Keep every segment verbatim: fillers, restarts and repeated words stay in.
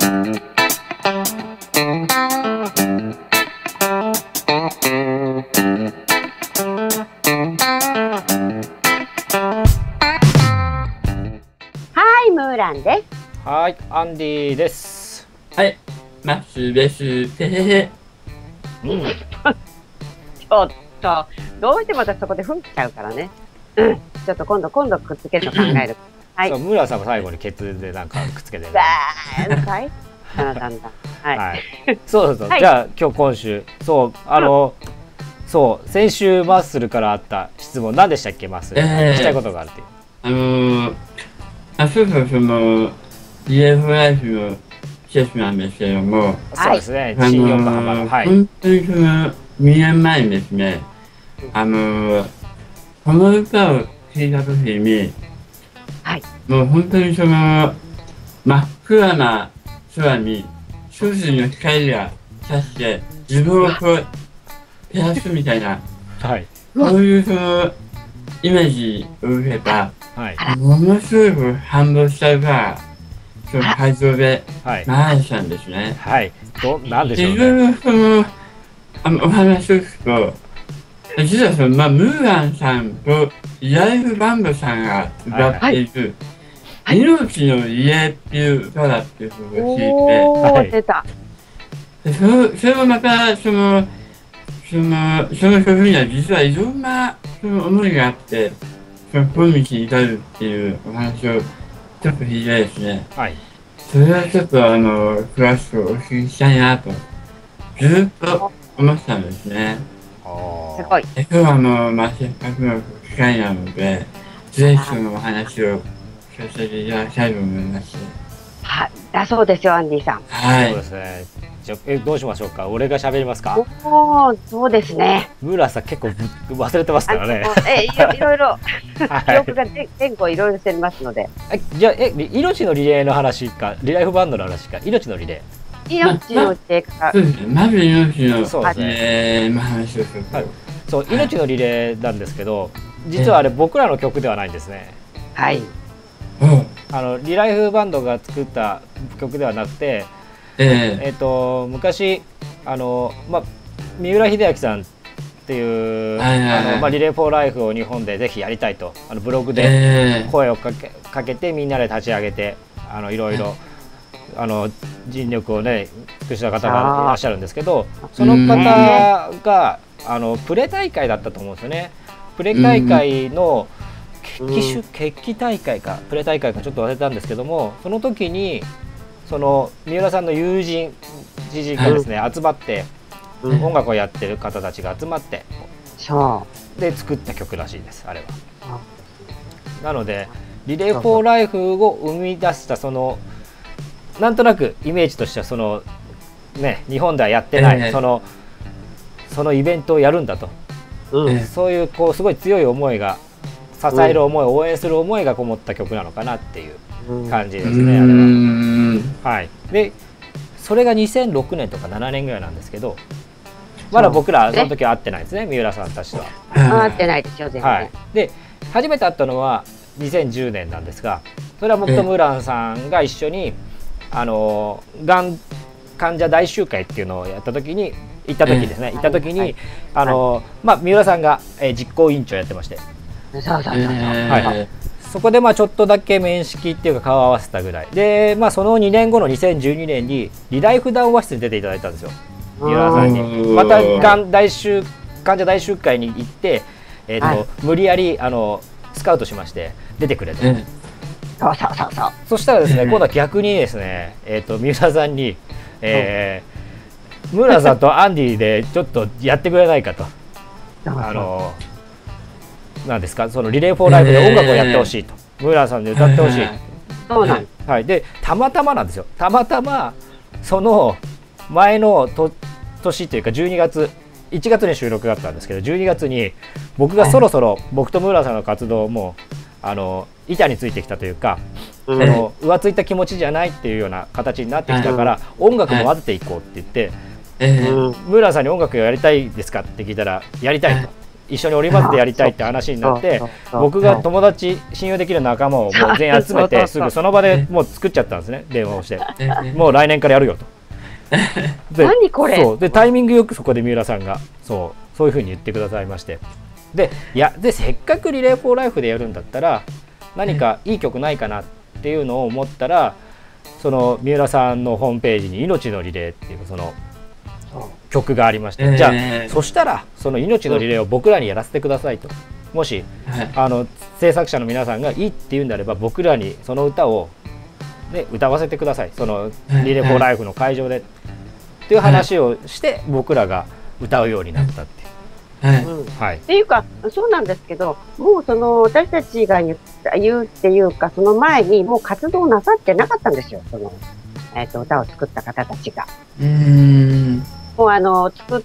はい、ムーランです。 はい、アンディです。 はい、マスです。てへへ。 うん。 ちょっと、どうしても私そこでふんっちゃうからね。うん。ちょっと今度、今度くっつけるの考える。はい。 そう、ムーランさんも最後にケツでなんかくっつけてる。 わー、はい。だんだんだん。はい。 はい。そうそうそう。 はいじゃあ今日今週、そうあの、そう先週マッスルからあった質問何でしたっけマッスル。 えー聞きたいことがあるっていう。 あのー、あ、そうそう、その、リエフライフの施設なんですけれども、 そうですね。 あ新横浜のー、 のはい。 本当にその、にねんまえにですね、あのー、この歌を聴いたときに、 はい。 もう本当にその、真っ暗な空に、一筋の光が差して、自分をこう、照らすみたいな、 はいそういうその、イメージを受けた、 はいものすごく感動した歌が、その会場ではい流れてたんですね。 はい。どなんでしょういろね。 いろその、あの、お話を聞くと、実はその、まあ、ムーランさんとライフバンドさんが歌っている、命の家っていう歌だっていうことを聞いて、 おー、 はい出た。 でそれそれもまた、その、その、その曲には実はいろんなその思いがあって、その今日に至るっていうお話をちょっと聞いてですね、 はい。 それはちょっとあの、詳しくお聞きしたいなと、ずっと思ってたんですね。 あすごい。 で今日はあの、まあ、せっかくの機会なので、ぜひそのお話を聞かせていただきたいと思います。 はい。だそうですよ、アンディさん。 はいそうで。すね。じゃあえどうしましょうか。俺が喋りますか。 おー、そうですね。 ムーランさん結構ぶ忘れてますからね。 あのえ、いろいろいろ、 はい記憶が前前後いろいろしてますので。 えじゃあえ命のリレーの話かリライフバンドの話か命のリレ命の手からそう、ですね。まず命の、 そうですねえー、まあ話をすると、 はいーそう命のリレーなんですけど実はあれ僕らの曲ではないんですね。 はい。 おあのリライフバンドが作った曲ではなくて、 ええっと昔あのまあ三浦秀明さんっていうはいはいはいあのまあリレーフォーライフを日本でぜひやりたいとあのブログー、 でえー、 声をかけかけてみんなで立ち上げてあのいろいろあの尽力をね尽くした方がいらっしゃるんですけどその方があのプレ大会だったと思うんですよね。プレ大会の決起種決起大会かプレ大会かちょっと忘れたんですけどもその時にその三浦さんの友人知人がですね集まってうん音楽をやってる方たちが集まってそで作った曲らしいですあれは。 う。 なのでリレーフォーライフを生み出したそのなんとなくイメージとしてはそのね日本ではやってない、 ええそのそのイベントをやるんだと、 うん。 えそういうこうすごい強い思いが支える思い、応援する思いがこもった曲なのかなっていううん感じー、 ですね、あれうーんは。はい。でそれがにせんろくねんとかななねんぐらいなんですけどまだ僕らその時は会ってないんですね三浦さんたちとは。 回ってないですよ、全然。 はい、で初めて会ったのはにせんじゅうねんなんですがそれは僕とムーランさんが一緒にあのがん患者大集会っていうのをやった時に行った時ですね、 ええ行った時に、 はいあのまあ、三浦さんが、えー実行委員長やってましてそうそうそうそう。 えーはいそこでまあちょっとだけ面識っていうか顔を合わせたぐらいで、まあ、そのにねんごのにせんじゅうにねんにリライフ談話室に出ていただいたんですよ三浦さんに。 うんまたがん大集患者大集会に行って、えーとはい無理やりあのスカウトしまして出てくれと、 えそうそうそうそう。 そしたらですねうん今度は逆にですね、えー、と三浦さんに、えー、ムーランさんとアンディでちょっとやってくれないかとあのなんですかそのリレーフォーライブで音楽をやってほしいと、ムーランさんで歌ってほしい、 はいはいそうなん。 はい、でたまたまなんですよたまたまその前のと年というかじゅうにがついちがつに収録だったんですけどじゅうにがつに僕がそろそろ僕とムーランさんの活動もあの板についてきたというか、 うんその浮ついた気持ちじゃないっていうような形になってきたから、音楽も混ぜていこうって言って、 えーうんムーランさんに音楽をやりたいですかって聞いたらやりたいと一緒に織松でやりたいって話になって、僕が友達信用できる仲間をもう全員集めてすぐその場でもう作っちゃったんですね、電話をして。もう来年からやるよと。で何これ。 そうでタイミングよくそこで三浦さんがそうそういうふうに言ってくださいまして、でいやでせっかくリレーフォーライフでやるんだったら何かいい曲ないかなっていうのを思ったら、その三浦さんのホームページに「命のリレー」っていうその曲がありまして、じゃあそしたらその命のリレーを僕らにやらせてくださいと。もしあの制作者の皆さんがいいって言うんであれば僕らにその歌を、ね、歌わせてください、そのリレーフォーライフの会場でっていう話をして僕らが歌うようになったっていう。 はい、っていうかそうなんですけど、もうその私たちが言った言うっていうか、その前にもう活動なさってなかったんですよ、その、えー、と歌を作った方たちが。うーんもうあの作って、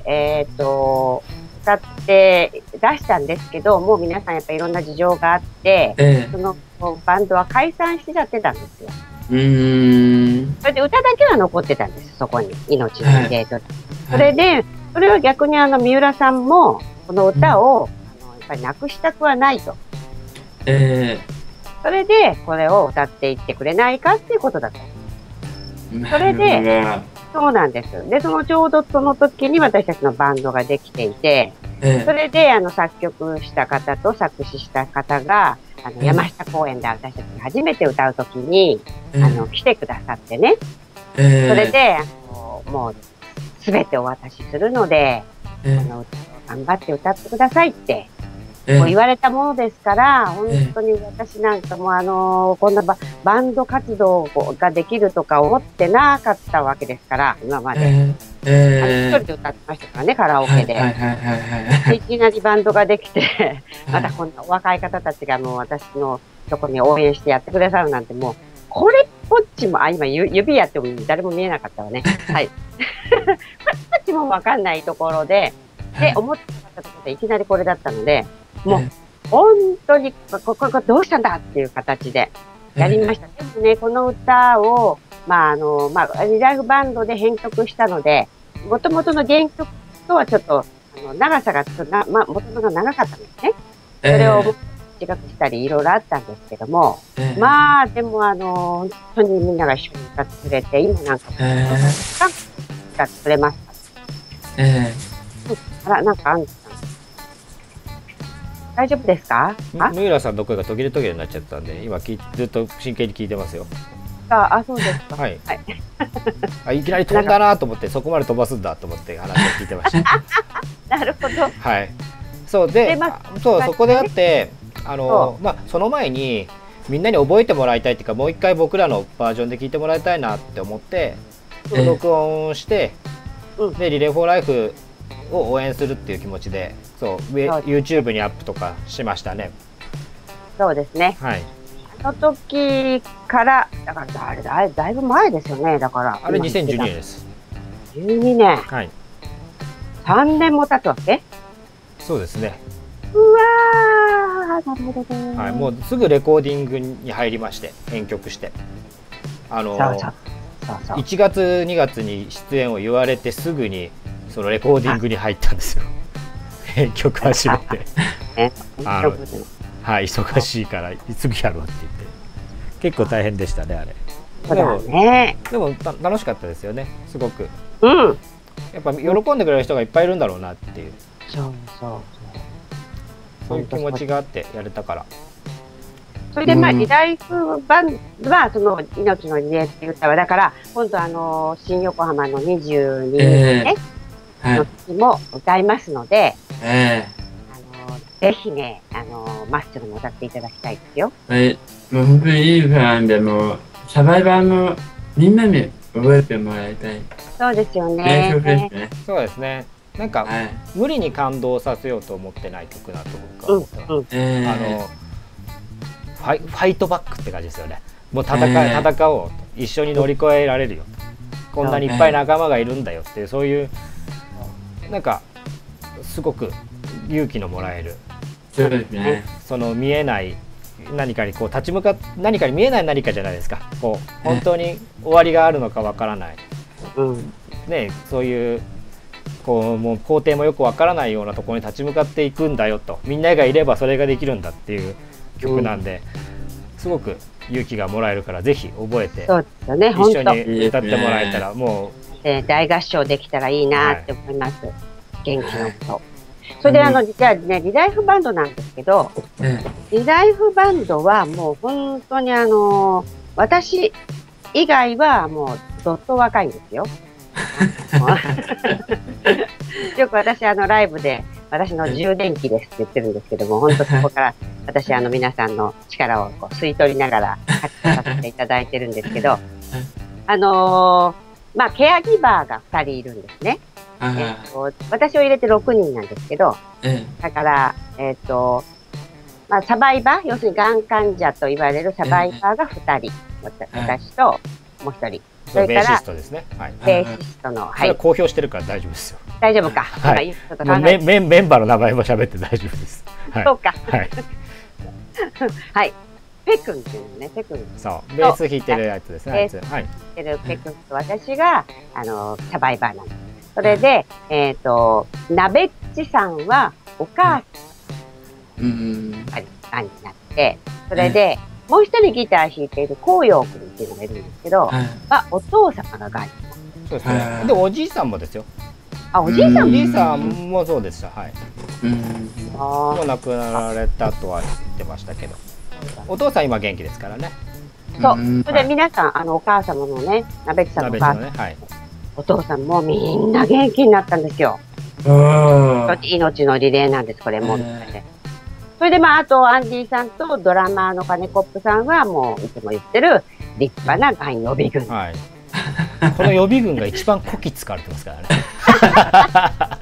えー、と歌って出したんですけど、もう皆さんやっぱりいろんな事情があって、えー、そのバンドは解散しちゃってたんですよ。うーんそれで歌だけは残ってたんです、そこに命のリレーと。それでそれは逆にあの三浦さんもこの歌を、うん、あのやっぱりなくしたくはないと。えー、それでこれを歌っていってくれないかっていうことだった。それでそうなんです。でそのちょうどその時に私たちのバンドができていて、えー、それであの作曲した方と作詞した方があの山下公園で私たちが初めて歌う時に、えー、あの来てくださってね、えー、それであのもう全てお渡しするので、えー、あの頑張って歌ってくださいって、えー、こう言われたものですから、本当に私なんかもあのこんな バ, バンド活動ができるとか思ってなかったわけですから、今まで、えーえー、あの一人で歌ってましたからね、カラオケで。いきなりバンドができてまたこんな若い方たちがもう私のとこに応援してやってくださるなんて、もうこれっぽっちも、あ今指やっても誰も見えなかったわねはいこれっぽっちも分かんないところでで思ってなかったところでいきなりこれだったので、もう本当にこここどうしたんだっていう形でやりました。でもね、この歌をまああのまあリライフバンドで編曲したので、もともとの原曲とはちょっとあの長さがちょっとな、まあ、もともと長かったんですね。それを短くしたりいろいろあったんですけども、えー、まあでもあの本当にみんなが一緒に歌ってくれて、今なんか、えー、歌ってくれました。えー、あらなんかあん大丈夫ですか？ 三浦さんの声が途切れ途切れになっちゃったんで、今ずっと真剣に聞いてますよ。 あ、あそうですか。 はい。はい、あいきなり飛んだなと思って、そこまで飛ばすんだと思って話を聞いてました。 なるほど。 はい。そうで、そうそこであって、あのまあその前にみんなに覚えてもらいたいっていうか、もう一回僕らのバージョンで聞いてもらいたいなって思って、えー、録音して、うん、でリレーフォーライフを応援するっていう気持ちで、そう YouTube にアップとかしましたね。 そうですね。 はい。 あの時からだからあれだいだいぶ前ですよね。だからあれにせんじゅうにねんです。 じゅうにねん。 はい。 さんねんも経つわけ？ そうですね。 うわー、なるほどね。 はい、もうすぐレコーディングに入りまして、編曲して、あのー、そうそうそうそういちがつにがつに出演を言われてすぐにそのレコーディングに入ったんですよ。編曲始めてあのはい、忙しいからすぐやろうって言って結構大変でしたね、あれ。 そうだね。 でも、でも楽しかったですよね、すごく。 うん。 やっぱ喜んでくれる人がいっぱいいるんだろうなっていう。 そうそうそういう気持ちがあってやれたから。 それでまあリライフバンドはその命のリレーっていう歌はだから今度あの新横浜のにじゅうにねの時も歌いますので、えー、あのぜひねあのマッスルも歌っていただきたいですよ。 はい、もう本当にいいファンでもサバイバーもみんなに覚えてもらいたい。 そうですよね。 ねそうですね。なんか、はい、無理に感動させようと思ってない曲だと僕は思ってます。うんうん、あのファイ、ファイトバックって感じですよね。もう戦い、えー、戦おうと、一緒に乗り越えられるよと、こんなにいっぱい仲間がいるんだよっていう、そういうなんかすごく勇気のもらえる、 そうですね、 その見えない何かにこう立ち向かっ何かに見えない何かじゃないですか。こう本当に終わりがあるのかわからない、うん、ね、そういうこうもう工程もよくわからないようなところに立ち向かっていくんだよと、みんながいればそれができるんだっていう曲なんで、すごく勇気がもらえるから、ぜひ覚えてそうですよね、本一緒当。 に歌ってもらえたら、もえー大合唱できたらいいなって思います。元気のこと。それであの、じゃあね、リライフバンドなんですけど、 えリライフバンドはもう本当にあの、私以外はもうどっと若いんですよ。よく私あのライブで私の充電器ですって言ってるんですけども、本当そこから私あの皆さんの力をこう吸い取りながら活動させていただいてるんですけど、あのーまあケアギバーがふたりいるんですね。 あえっと私を入れてろくにんなんですけど、 えだからえっとまあサバイバー、要するにがん患者と言われるサバイバーがふたり、私ともうひとり。それベーシからストですね。はい。 ベーシストの、 そはい、 れは公表してるから大丈夫ですよ。 大丈夫か。 はい今ちょっともう考えメメンメンバーの名前も喋って大丈夫です。はい。 そうか。 はい。 はい。ペ君っていうのね、ペ君。 そうベース弾いてるやつですね。あいつ。はい。 てるペ君と私が、あの、サバイバーなんです。それで、えっ、と、ナベッチさんはお母うん。 さんになって、それで、もう一人ギター弾いている紅葉君っていうのがいるんですけど、 はい。 はお父様がガイそうですはね。 いでおじいさんもですよ。 あ、おじいさんも。 おじいさんもそうでした。はい。 うん。 あもう亡くなられたとは言ってましたけど、お父さん今元気ですからね。 そう。 んそれで皆さん、あの、お母様のね、ナベッチさんのお母さん、 鍋のね。はい。 お父さんもみんな元気になったんですよ。 ああ。 命のリレーなんです、これも。 えそれで、まあ、あと、アンディさんとドラマーの金コップさんは、もう、いつも言ってる、立派ながん予備軍。 はい。この予備軍が一番こき使われてますからね。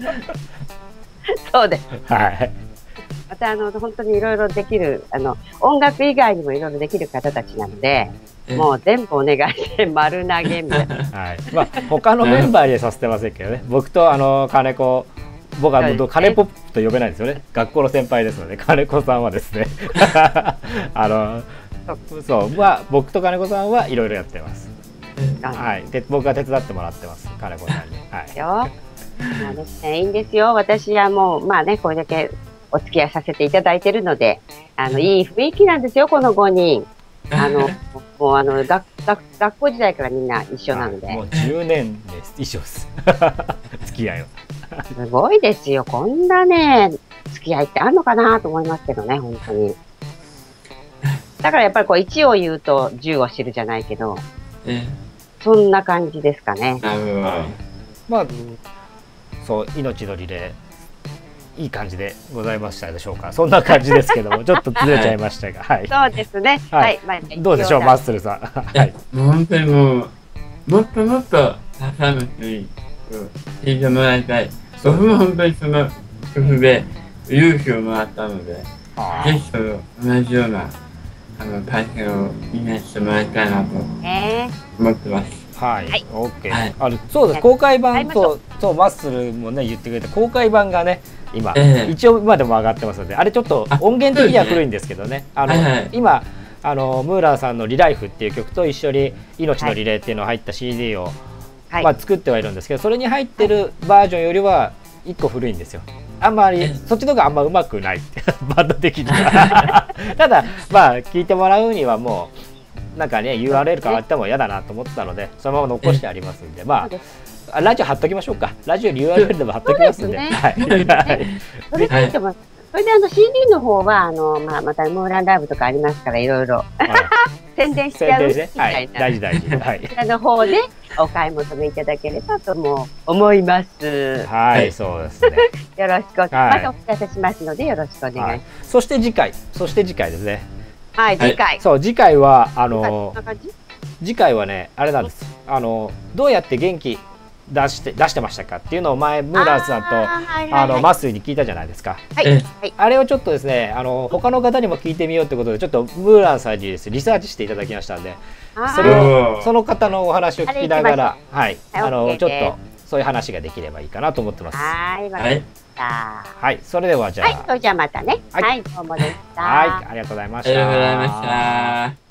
そうです。 はい。 また、あの、本当にいろいろできる、あの、音楽以外にもいろいろできる方たちなので、 えもう全部お願いして、丸投げみたいな。 はい。まあ他のメンバーにさせてませんけどね。僕とあの金子、僕はもう金ポップと呼べないんですよね。学校の先輩ですので、金子さんはですね。あのそうまあ僕と金子さんはいろいろやってます。はい。で僕が手伝ってもらってます。金子さんに。はい。 よ。まあですね、いいんですよ。私はもう、まあね、これだけお付き合いさせていただいてるので、あの、いい雰囲気なんですよ、このごにん。あの、もうあの、学、学、学校時代からみんな一緒なので。 もうじゅうねんです。一緒です。付き合いは。 すごいですよ。こんなね、付き合いってあるのかなと思いますけどね、本当に。だからやっぱりこう、いちを言うとじゅうを知るじゃないけど、 えそんな感じですかね。 なるほど。 まあ、そう命のリレーいい感じでございましたでしょうか。そんな感じですけども、ちょっとずれちゃいましたが、はい。 そうですね。 はいはい。まあ、 どうでしょう、マッススルさん。 いや、もう本当にもう、もっともっとたくさんの人に聞いてもらいたい。僕も本当にその曲で勇気をもらったので、ぜひその同じようなあの体験をみんなしてもらいたいなとね。 思ってます。 はい、 はい OK、 はいあのそうです、公開版買いましょと、そう、マッスルもね、言ってくれて、公開版がね、今、 ええ一応今でも上がってますので、あれちょっとあ音源的には古いんですけどね、あの、 はいはい今、あのムーランさんのリライフっていう曲と一緒に命のリレーっていうのが入った シーディー を、 はい。 まあ、作ってはいるんですけど、それに入ってるバージョンよりはいっこ古いんですよ。あんまりええそっちの方があんまうまくないバンド的にはただまあ聞いてもらうにはもうなんかね ユーアールエル 変わっても嫌だなと思ってたので、そのまま残してありますんで、まそうですあラジオ貼っときましょうか。ラジオに ユーアールエル でも貼っときますんで、 そうですねはいはいそれでいいと思います。それであの シーディー の方は、あの、まあ、またムーランライブとかありますから、いろいろ宣伝しちゃうみ宣伝して、は、 たいな。 大事大事、はいこちらの方でお買い求めいただければとも思います。 はい、そうですね。 よろしく、 はいまたお知らせしますのでよろしくお願いしはいます。、 そして次回、そして次回ですね。 はい、次回。 そう、次回はあこんのな感じ次回はねあれなんです。あのどうやって元気出して出してましたかっていうのを前ムーランさんとあーはいはいはいあのマッスーに聞いたじゃないですか。 はい、 えはい。 あれをちょっとですね、あの他の方にも聞いてみようってことでちょっとムーランさんにですリサーチしていただきましたんで、それおーをその方のお話を聞きながら、はい、 はいあの OK ちょっとそういう話ができればいいかなと思ってます。 はい、わかはいりました。ははい、それではじゃい、そあ、 れじゃあまたね。 はいはい、どうもでした。 はい、ありがとうございました。 ありがとうございました。